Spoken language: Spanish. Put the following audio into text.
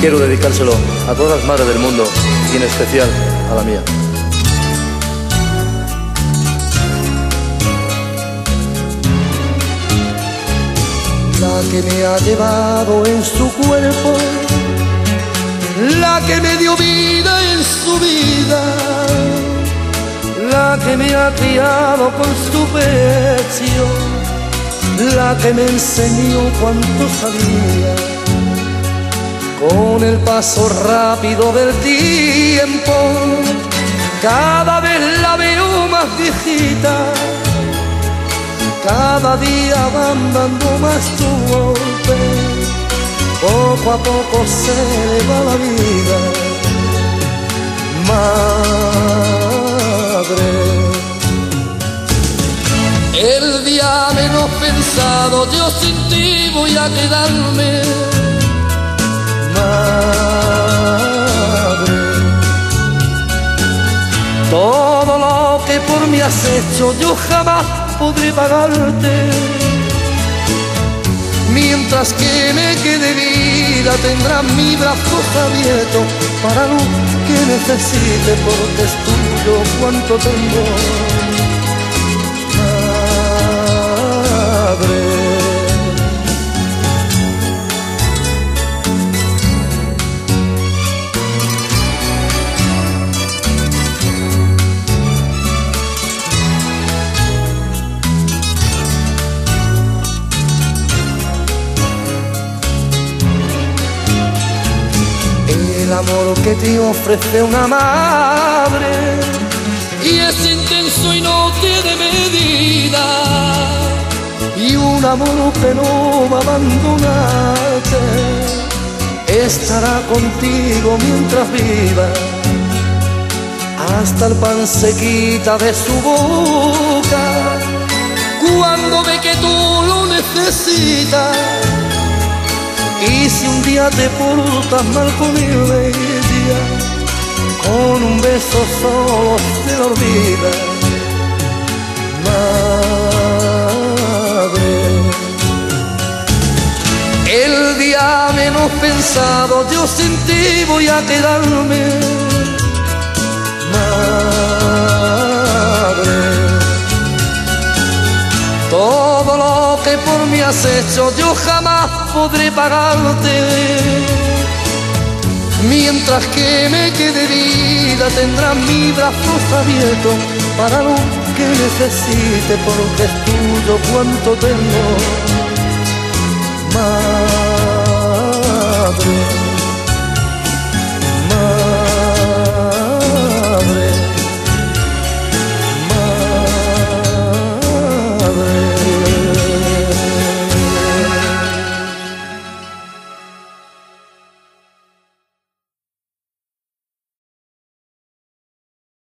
quiero dedicárselo a todas las madres del mundo y en especial a la mía. La que me ha llevado en su cuerpo, la que me dio vida en su vida, la que me ha criado con su pecho, la que me enseñó cuánto sabía. Con el paso rápido del tiempo, cada vez la veo más viejita, cada día van dando más tu golpe, poco a poco se le va la vida. Madre, el día menos pensado yo sin ti voy a quedarme. Madre, todo lo que por mí has hecho yo jamás podré pagarte. Mientras que me quede vida tendrás mis brazos abiertos para lo que necesite, porque es tuyo cuanto tengo. Madre, el amor que te ofrece una madre y es intenso y no tiene medida, y un amor que no va a abandonarte, estará contigo mientras viva, hasta el pan se quita de su boca cuando ve que tú lo necesitas. Y si un día te portas mal con ella, con un beso solo te lo olvida. Madre, el día menos pensado yo sin ti voy a quedarme. Madre, todo lo que por mí has hecho yo jamás podré pagarte. Mientras que me quede vida tendrás mis brazos abiertos para lo que necesite, porque es tuyo cuanto tengo. Más